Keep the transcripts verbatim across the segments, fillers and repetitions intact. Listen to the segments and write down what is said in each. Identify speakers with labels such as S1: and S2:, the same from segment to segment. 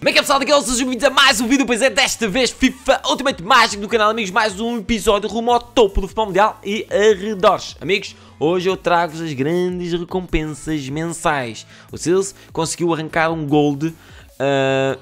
S1: Como é que é, pessoal? Daqui é o Sejam bem-vindos a mais um vídeo, pois é, desta vez FIFA Ultimate Magic do canal, amigos, mais um episódio rumo ao topo do futebol mundial e arredores. Amigos, hoje eu trago-vos as grandes recompensas mensais. O Sills conseguiu arrancar um gold uh,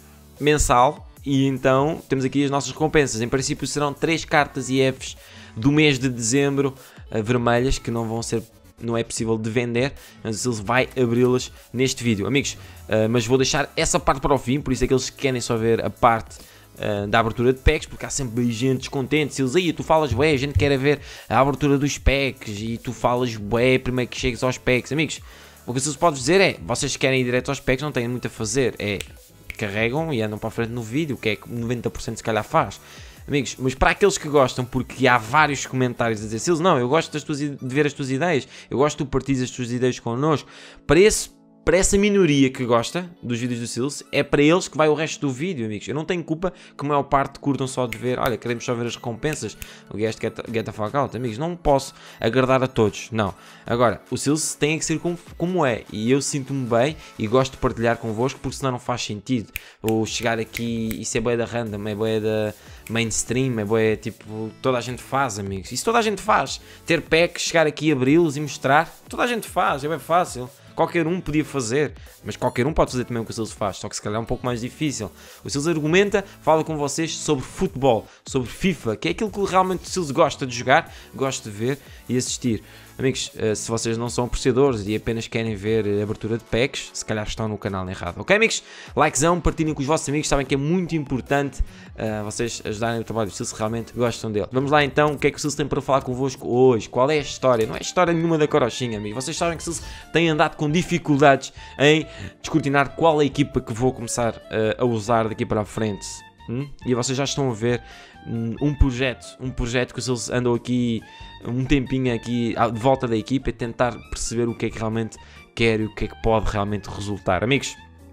S1: mensal e então temos aqui as nossas recompensas. Em princípio serão três cartas I Fs do mês de dezembro, uh, vermelhas, que não vão ser... não é possível de vender, mas eles vai abri-las neste vídeo, amigos. Uh, mas vou deixar essa parte para o fim, por isso é que eles querem só ver a parte uh, da abertura de packs, porque há sempre gente descontente. Se eles aí, tu falas, bué, a gente quer ver a abertura dos packs e tu falas, bué, primeiro que chegues aos packs, amigos. O que vocês podem dizer é, vocês querem ir direto aos packs, não têm muito a fazer, é carregam e andam para a frente no vídeo, o que é que noventa por cento se calhar faz. Amigos, mas para aqueles que gostam, porque há vários comentários a dizer, Sills, não, eu gosto das tuas, de ver as tuas ideias, eu gosto de tu partilhas as tuas ideias connosco, para, esse, para essa minoria que gosta dos vídeos do Sills, é para eles que vai o resto do vídeo, amigos. Eu não tenho culpa que a maior parte curtam só de ver, olha, queremos só ver as recompensas, o guest get, get a fuck out, amigos, não posso agradar a todos, não. Agora, o Sills tem que ser como, como é, e eu sinto-me bem e gosto de partilhar convosco, porque senão não faz sentido. Ou chegar aqui, isso é bué da random, é bué da mainstream, é bué, tipo, toda a gente faz, amigos. Isso toda a gente faz. Ter packs, chegar aqui, abri-los e mostrar, toda a gente faz, é bem fácil. Qualquer um podia fazer, mas qualquer um pode fazer também o que o Sills faz, só que se calhar é um pouco mais difícil. O Sills argumenta, fala com vocês sobre futebol, sobre FIFA, que é aquilo que realmente o Sills gosta de jogar, gosta de ver e assistir. Amigos, se vocês não são apreciadores e apenas querem ver a abertura de packs, se calhar estão no canal errado. Ok, amigos? Likezão, partilhem com os vossos amigos, sabem que é muito importante uh, vocês ajudarem o trabalho do Sills se realmente gostam dele. Vamos lá então, o que é que o Sills tem para falar convosco hoje? Qual é a história? Não é história nenhuma da Corochinha, amigos. Vocês sabem que o Sills tem andado com dificuldades em descortinar qual é a equipa que vou começar uh, a usar daqui para a frente. Hum? E vocês já estão a ver um projeto, um projeto que eles andam aqui um tempinho aqui de volta da equipa e tentar perceber o que é que realmente quer e o que é que pode realmente resultar. Amigos,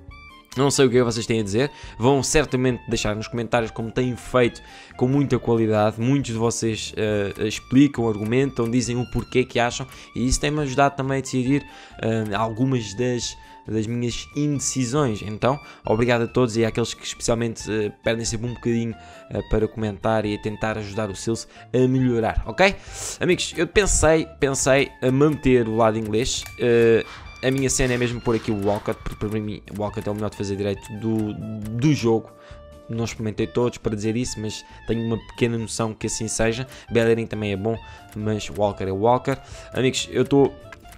S1: não sei o que vocês têm a dizer, vão certamente deixar nos comentários como têm feito com muita qualidade, muitos de vocês uh, explicam, argumentam, dizem o porquê que acham e isso tem-me ajudado também a decidir uh, algumas das... das minhas indecisões. Então, obrigado a todos e àqueles que especialmente uh, perdem sempre um bocadinho uh, para comentar e a tentar ajudar o Sills a melhorar, ok? Amigos, eu pensei, pensei a manter o lado inglês. Uh, a minha cena é mesmo pôr aqui o Walcott, porque para mim o Walcott é o melhor de fazer direito do, do jogo. Não experimentei todos para dizer isso, mas tenho uma pequena noção que assim seja. Bellerin também é bom, mas Walker é Walker. Amigos, eu estou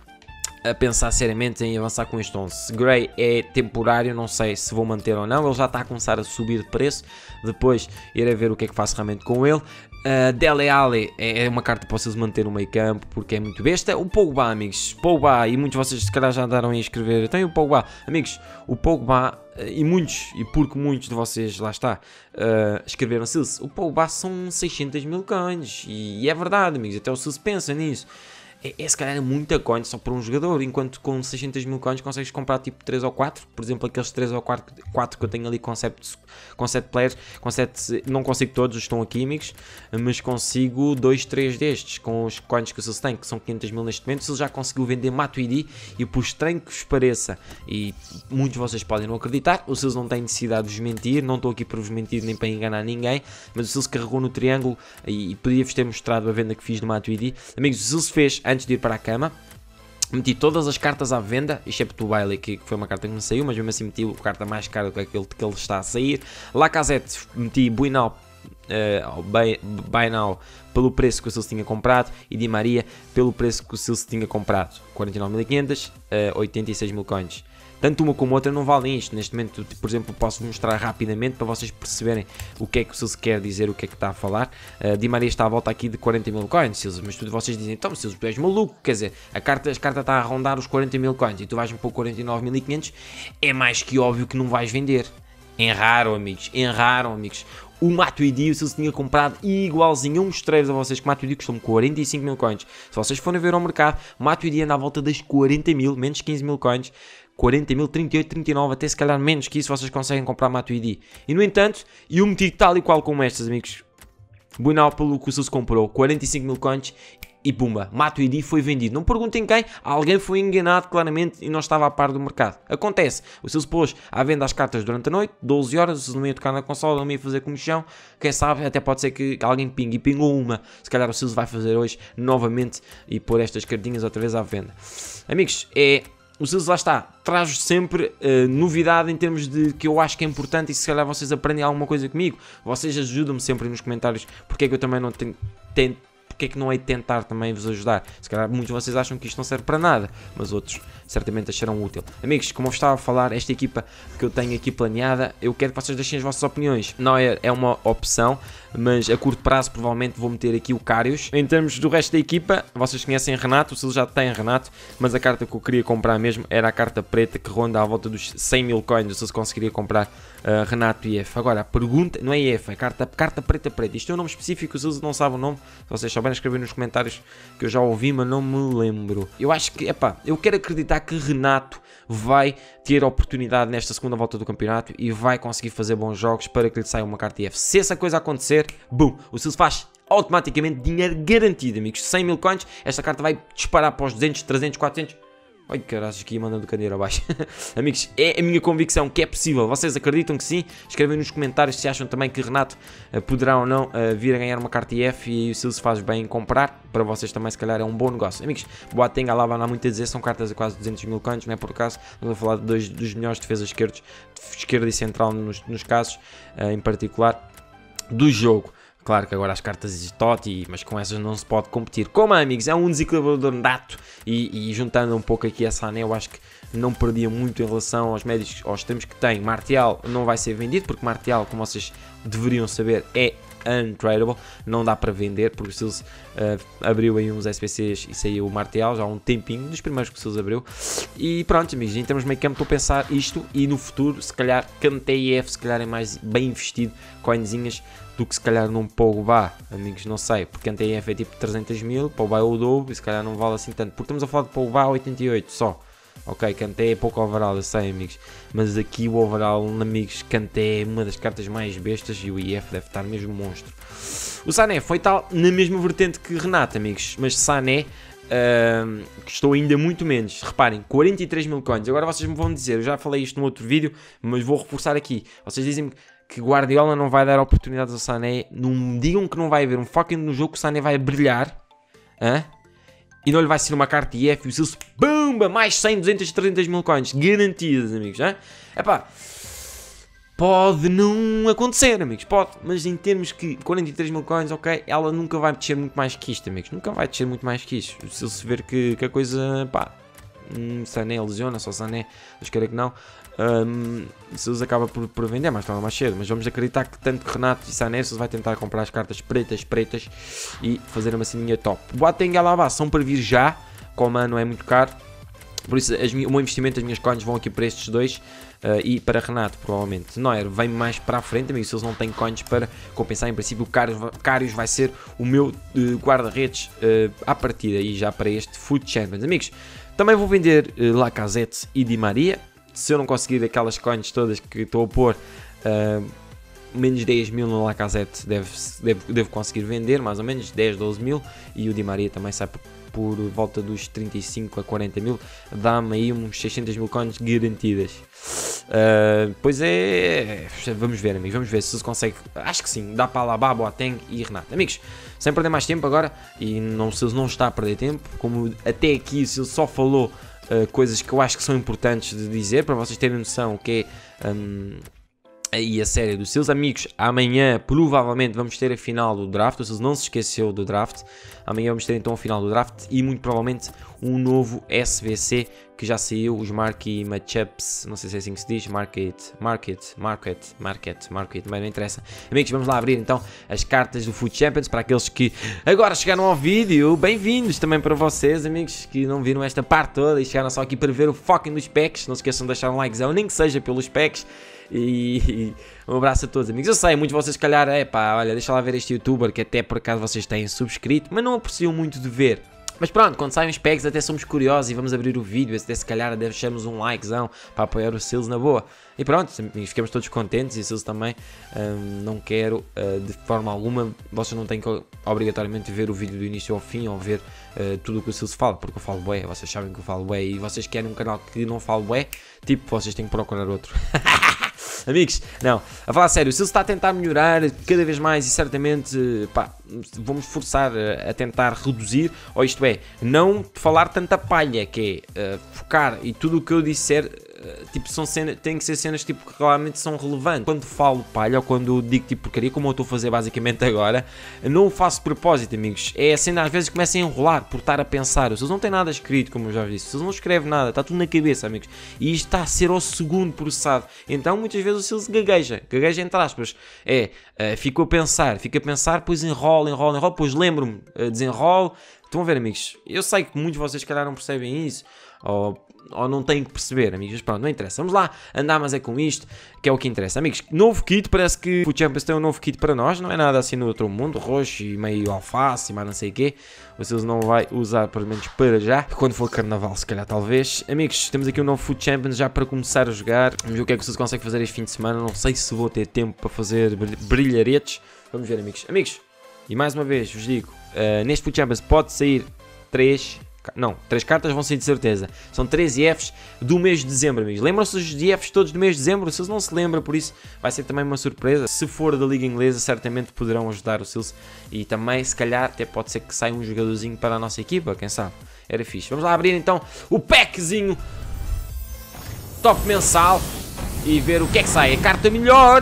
S1: a pensar seriamente em avançar com este onze. Gray é temporário, não sei se vou manter ou não, ele já está a começar a subir de preço, depois irei ver o que é que faço realmente com ele. Uh, Dele Alli é uma carta para vocês manter no meio campo, porque é muito besta. O Pogba, amigos, Pogba, e muitos de vocês se calhar já andaram a escrever, então o Pogba, amigos, o Pogba, e muitos, e porque muitos de vocês, lá está, uh, escreveram Sills, o Pogba são seiscentos mil coins, e, e é verdade, amigos, até o Sills pensa nisso. É, é se calhar muita coin só para um jogador, enquanto com seiscentos mil coins consegues comprar tipo três ou quatro, por exemplo aqueles três ou quatro que eu tenho ali com sete, com sete players, com sete, não consigo todos, estão aqui, amigos, mas consigo dois, três destes, com os coins que o Sills tem, que são quinhentos mil neste momento. O Sills já conseguiu vender Matuidi e por estranho que vos pareça, e muitos de vocês podem não acreditar, o Sills não tem necessidade de vos mentir, não estou aqui para vos mentir nem para enganar ninguém, mas o Sills carregou no triângulo e, e podia-vos ter mostrado a venda que fiz de Matuidi. Amigos, o Sills fez antes de ir para a cama, meti todas as cartas à venda, excepto o Bailey, que foi uma carta que me saiu, mas mesmo assim meti a carta mais cara do que aquele que ele está a sair. Lacazette, meti Buy Now, uh, buy, buy Now pelo preço que o Sills tinha comprado e Di Maria pelo preço que o Sills tinha comprado, quarenta e nove mil e quinhentos, uh, oitenta e seis mil coins. Tanto uma como outra não valem isto. Neste momento, por exemplo, posso mostrar rapidamente para vocês perceberem o que é que o Sills quer dizer, o que é que está a falar. Uh, Di Maria está à volta aqui de quarenta mil coins, Sills, mas tudo vocês dizem, então Sills, tu és maluco, quer dizer, a carta, a carta está a rondar os quarenta mil coins e tu vais-me pôr quarenta e nove mil e quinhentos, é mais que óbvio que não vais vender. Erraram, amigos, erraram, amigos. O Matuidi o Sills tinha comprado igualzinho. Eu mostrei-vos a vocês que o Matuidi custou-me quarenta e cinco mil coins. Se vocês forem ver ao mercado, o Matuidi anda à volta das quarenta mil, menos quinze mil coins. quarenta mil, trinta e oito, trinta e nove, até se calhar menos que isso vocês conseguem comprar Matuidi. E no entanto, eu meti tal e qual como estas, amigos. Buy Now pelo que o Sills comprou, quarenta e cinco mil coins. e pumba, Matuidi foi vendido. Não perguntem quem, alguém foi enganado claramente e não estava a par do mercado. Acontece, o Sills pôs à venda as cartas durante a noite, doze horas, o Sills não ia tocar na consola, não ia fazer comissão, quem sabe, até pode ser que alguém pingue e pingou uma. Se calhar o Sills vai fazer hoje novamente e pôr estas cartinhas outra vez à venda. Amigos, é... O Sills lá está, traz sempre uh, novidade em termos de que eu acho que é importante e se calhar vocês aprendem alguma coisa comigo. Vocês ajudam-me sempre nos comentários porque é que eu também não tenho... tenho porque é que não hei de tentar também vos ajudar? Se calhar muitos de vocês acham que isto não serve para nada, mas outros certamente acharão útil. Amigos, como eu estava a falar, esta equipa que eu tenho aqui planeada, eu quero que vocês deixem as vossas opiniões. Neuer é uma opção, mas a curto prazo provavelmente vou meter aqui o Karius. Em termos do resto da equipa, vocês conhecem Renato, o Sills já tem Renato, mas a carta que eu queria comprar mesmo era a carta preta que ronda à volta dos cem mil coins, o Sills conseguiria comprar uh, Renato e F. Agora, a pergunta, não é F, é carta, carta preta preta, isto é um nome específico, o Sills não sabe o nome, se vocês souberem escrever nos comentários que eu já ouvi, mas não me lembro. Eu acho que, epá, eu quero acreditar que Renato vai ter oportunidade nesta segunda volta do campeonato e vai conseguir fazer bons jogos para que lhe saia uma carta F. Se essa coisa acontecer, boom, o Sills faz automaticamente dinheiro garantido, amigos. cem mil coins, esta carta vai disparar para os duzentos, trezentos, quatrocentos. Ai, caralho, aqui mandando o candeeiro abaixo. Amigos, é a minha convicção que é possível. Vocês acreditam que sim? Escrevem nos comentários se acham também que Renato uh, poderá ou não uh, vir a ganhar uma carta I F e o Sills faz bem em comprar. Para vocês também, se calhar, é um bom negócio. Amigos, Boateng, Alaba, não há muito a dizer. São cartas a quase duzentos mil coins, não é por acaso. Estamos a falar de dois dos melhores defesas esquerdos, esquerda e central nos, nos casos, uh, em particular, do jogo. Claro que agora as cartas de Totti, mas com essas não se pode competir. Como amigos, é um desequilibrador nato e, e juntando um pouco aqui a Sané, eu acho que não perdia muito em relação aos médios, aos extremos que tem. Martial não vai ser vendido, porque Martial, como vocês deveriam saber, é untradable, não dá para vender, porque o Sills uh, abriu aí uns S P Cs e saiu o Martial já há um tempinho, dos primeiros que o Sills abriu. E pronto, amigos, em termos de meio campo estou a pensar isto e no futuro, se calhar, Kanté e F, se calhar é mais bem investido, coinzinhas, do que se calhar num Pogba, amigos, não sei, porque Kanté e F é tipo trezentos mil, Pogba é o dobro e se calhar não vale assim tanto, porque estamos a falar de Pogba a oitenta e oito só. Ok, Kanté é pouco overall, eu sei, amigos, mas aqui o overall, amigos, Kanté é uma das cartas mais bestas e o I F deve estar mesmo monstro. O Sané foi tal na mesma vertente que Renato, amigos, mas Sané uh, custou ainda muito menos. Reparem, quarenta e três mil coins. Agora vocês me vão dizer, eu já falei isto no outro vídeo, mas vou reforçar aqui. Vocês dizem-me que Guardiola não vai dar oportunidades ao Sané, não me digam que não vai haver um fucking no jogo que o Sané vai brilhar, hein? E não lhe vai ser uma carta I F e o Sills, bumba, mais cem, duzentos, trezentos mil coins, garantidas, amigos, hein? Epá, pode não acontecer, amigos, pode, mas em termos que quarenta e três mil coins, ok, ela nunca vai descer muito mais que isto, amigos, nunca vai descer muito mais que isto. O Sills ver que, que a coisa, pá, hum, Sané lesiona, só Sané, Deus queira que não, um, Sills acaba por, por vender mais tarde ou mais cedo, mas vamos acreditar que tanto que Renato e Sané, Sills vai tentar comprar as cartas pretas, pretas e fazer uma ceninha top. Boateng e Alaba são para vir já, como não é muito caro, por isso as, o meu investimento, as minhas coins vão aqui para estes dois. Uh, e para Renato, provavelmente. Neuer vem mais para a frente, amigos, se eles não têm coins para compensar. Em princípio, o Karius vai ser o meu uh, guarda-redes uh, à partida e já para este Foot Champions. Amigos, também vou vender uh, Lacazette e Di Maria. Se eu não conseguir aquelas coins todas que estou a pôr, uh, menos dez mil no Lacazette devo, devo, devo conseguir vender, mais ou menos dez, doze mil, e o Di Maria também sai por, por volta dos trinta e cinco a quarenta mil, dá-me aí uns seiscentos mil coins garantidas. Uh, pois é, vamos ver, amigos, vamos ver se se consegue. Acho que sim, dá para Alaba, Boateng e Renato. Amigos, sem perder mais tempo agora, e não, se não está a perder tempo, como até aqui se ele só falou uh, coisas que eu acho que são importantes de dizer, para vocês terem noção o que é um, aí a série dos Sills. Amigos, amanhã provavelmente vamos ter a final do draft, o Sills não se esqueceu do draft, amanhã vamos ter então a final do draft e muito provavelmente um novo S V C que já saiu, os Marquee Matchups, não sei se é assim que se diz, Market, Market, Market, Market, Market, mas não interessa. Amigos, vamos lá abrir então as cartas do Foot Champions para aqueles que agora chegaram ao vídeo, bem-vindos também para vocês, amigos, que não viram esta parte toda e chegaram só aqui para ver o fucking dos packs, não se esqueçam de deixar um likezão, nem que seja pelos packs. E, e um abraço a todos, amigos. Eu sei, muitos de vocês, se calhar, é pá, olha, deixa lá ver este youtuber que até por acaso vocês têm subscrito, mas não apreciam muito de ver. Mas pronto, quando saem os packs até somos curiosos e vamos abrir o vídeo, até se calhar deixamos um likezão para apoiar o Silas na boa. E pronto, ficamos todos contentes e o Silas também. Um, não quero uh, de forma alguma, vocês não têm que obrigatoriamente ver o vídeo do início ao fim ou ver uh, tudo o que o Silas fala, porque eu falo bué, vocês sabem que eu falo bué e vocês querem um canal que não falo bué, tipo, vocês têm que procurar outro. Amigos, não, a falar sério, o Silas está a tentar melhorar cada vez mais e certamente, pá, vamos forçar a, a tentar reduzir, ou isto é, não falar tanta palha, que é uh, focar e tudo o que eu disser, uh, tipo, são cenas, tem que ser cenas tipo, que realmente são relevantes. Quando falo palha ou quando eu digo tipo porcaria, como eu estou a fazer basicamente agora, não o faço de propósito, amigos. É a cena às vezes começa a enrolar por estar a pensar. O Silas não tem nada escrito, como eu já disse, o Silas não escreve nada, está tudo na cabeça, amigos. E isto está a ser ao segundo processado. Então muitas vezes o Silas gagueja, gagueja entre aspas. É, uh, fico a pensar, fico a pensar, depois enrolo, enrolo, enrolo, depois lembro-me, uh, desenrolo. Estão a ver, amigos? Eu sei que muitos de vocês, se calhar, não percebem isso, ou, ou não têm que perceber, amigos, mas pronto, não interessa. Vamos lá andar, mas é com isto, que é o que interessa. Amigos, novo kit, parece que o Champions tem um novo kit para nós, não é nada assim no outro mundo, roxo e meio alface e mais não sei o quê. O Silas não vai usar, pelo menos para já, quando for carnaval, se calhar, talvez. Amigos, temos aqui um novo Food Champions já para começar a jogar. Vamos ver o que é que o Silas consegue fazer este fim de semana, não sei se vou ter tempo para fazer brilharetes. Vamos ver, amigos. Amigos, e mais uma vez vos digo, uh, neste Food Champions pode sair três, não, três cartas vão sair de certeza. São três I Fs do mês de dezembro, amigos. Lembram-se dos I Fs todos do mês de dezembro? O Silas não se lembra, por isso vai ser também uma surpresa. Se for da Liga Inglesa, certamente poderão ajudar o Silas. E também, se calhar, até pode ser que saia um jogadorzinho para a nossa equipa, quem sabe? Era fixe. Vamos lá abrir então o packzinho top mensal e ver o que é que sai. A carta melhor...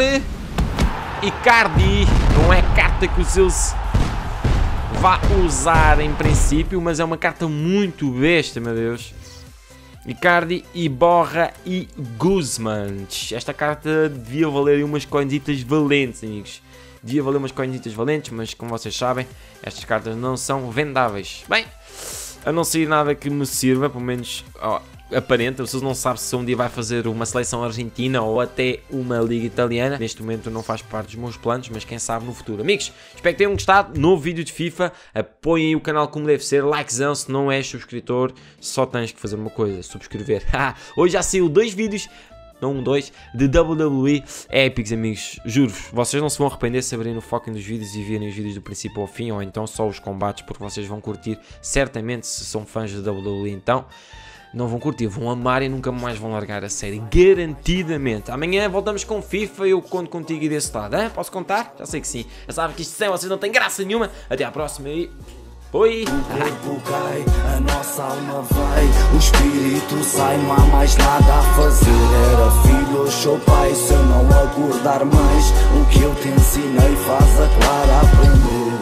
S1: Icardi, não é carta que o Silas vá usar em princípio, mas é uma carta muito besta, meu Deus. Icardi, Iborra e Guzman. Esta carta devia valer umas coinzitas valentes, amigos. Devia valer umas coinzitas valentes, mas como vocês sabem, estas cartas não são vendáveis. Bem, a não sair nada que me sirva, pelo menos... Oh, aparenta, vocês não sabem se um dia vai fazer uma seleção argentina ou até uma liga italiana. Neste momento não faz parte dos meus planos, mas quem sabe no futuro. Amigos, espero que tenham gostado. Novo vídeo de FIFA. Apoiem o canal como deve ser. Likezão, se não és subscritor, só tens que fazer uma coisa, subscrever. Hoje já saiu dois vídeos, não um, dois, de W W E épicos, amigos. Juro-vos, vocês não se vão arrepender se abrirem o foco dos vídeos e virem os vídeos do princípio ao fim, ou então só os combates, porque vocês vão curtir certamente se são fãs de W W E. Então... não vão curtir, vão amar e nunca mais vão largar a série, garantidamente. Amanhã voltamos com FIFA, eu conto contigo e desse lado, hein? Posso contar? Já sei que sim. Já sabem que isto sem vocês não tem graça nenhuma. Até à próxima e... Oi!
S2: O corpo cai, a nossa alma vai, o espírito sai, não há mais nada a fazer. Era filho, hoje sou pai, se eu não acordar mais, o que eu te ensinei faz a Clara aprender.